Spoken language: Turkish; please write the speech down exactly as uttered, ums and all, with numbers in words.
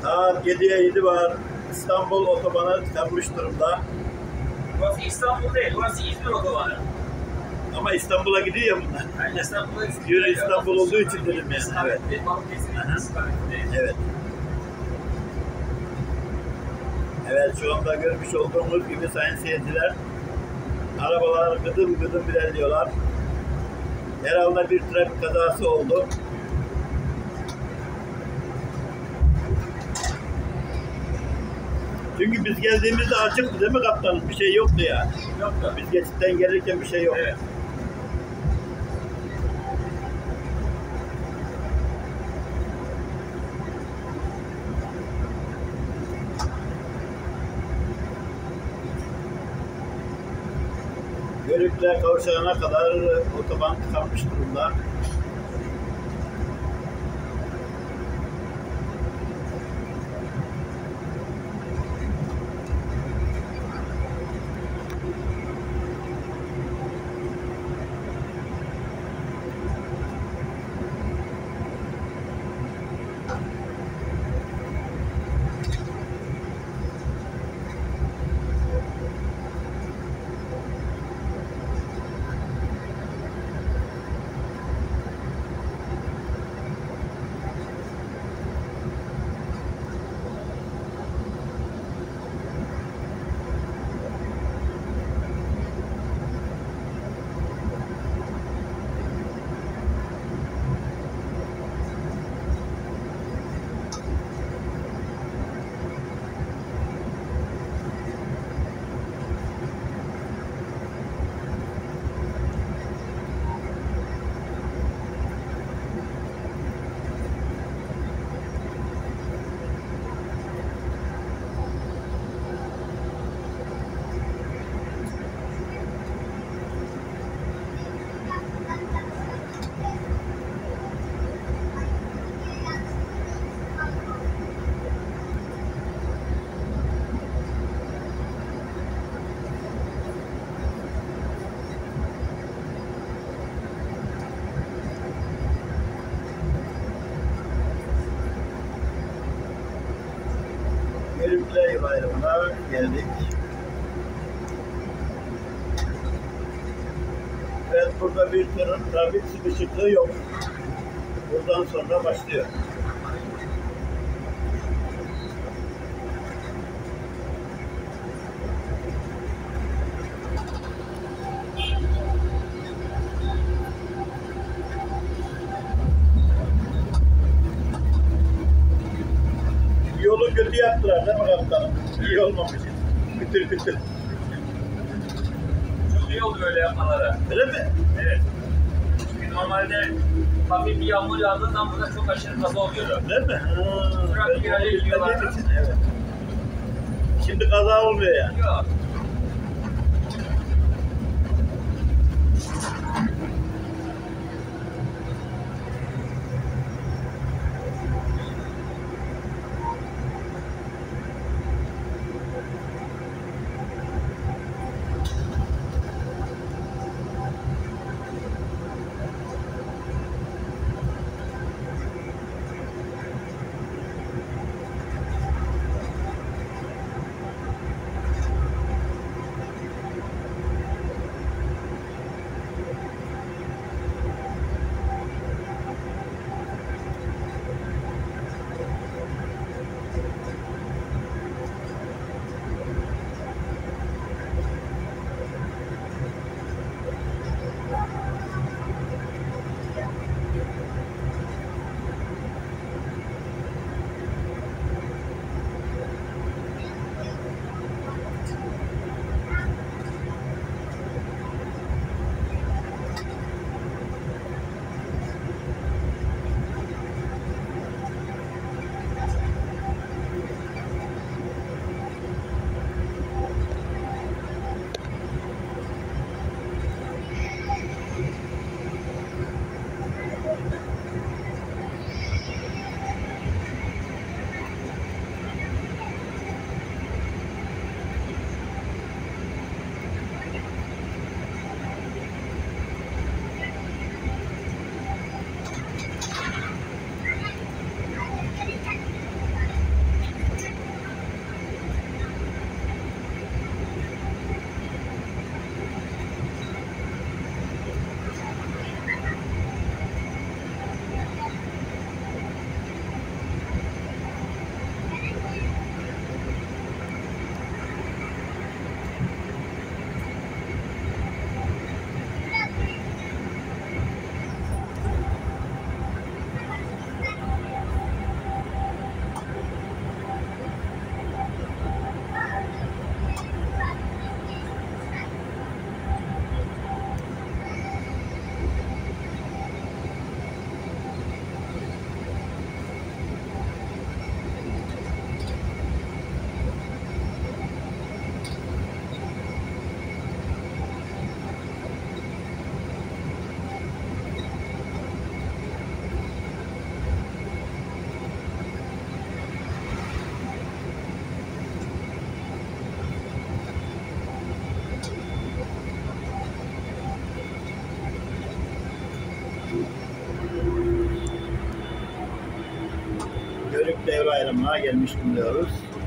Saat yediye yedi var. İstanbul otobanı tıkanmış durumda. Burası İstanbul değil, burası İzmir otobanı. Ama İstanbul'a gidiyor ya bunlar. Yani İstanbul'a Yürü İstanbul olduğu için dedim yani. Evet. Evet. Evet, şu anda görmüş olduğumuz gibi sayın seyirciler, arabalar gıdım gıdım ilerliyorlar. Herhalde bir trafik kazası oldu. Çünkü biz geldiğimizde açıktı değil mi kaptanım? Bir şey yoktu ya. Yoktu. Biz geçitten gelirken bir şey yok. Evet. Görükle kavşağına kadar otoban tıkanmış durumda. Görükle yol ayrımına geldik. Evet, burada bir tırın trafik sıkışıklığı yok. Buradan sonra başlıyor. Yolu kötü yaptılar değil mi kaptanım? İyi olmamış. Kütür kütür. Çok iyi oldu böyle yapmaları. Öyle mi? Evet. Çünkü normalde hafif bir yağmur yağdığı zaman burada çok aşırı kaza oluyordu. Değil mi? Ha, Sürekli ben onu virajı gidiyorlar. bilmediğim için, evet. Şimdi kaza olmuyor yani. Yok. Yörük devre ayrımına gelmiş bulunuyoruz.